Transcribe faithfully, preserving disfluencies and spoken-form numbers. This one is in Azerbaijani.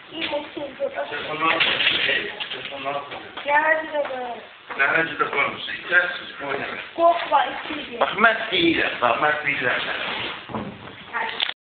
Telefonlar telefonlar Gələcək də belə. Ləhəcə də qoymuşsun. İtərsiniz, qoyun. Qorxma, istəyir. Bax, mən deyirəm, bax, mən deyirəm.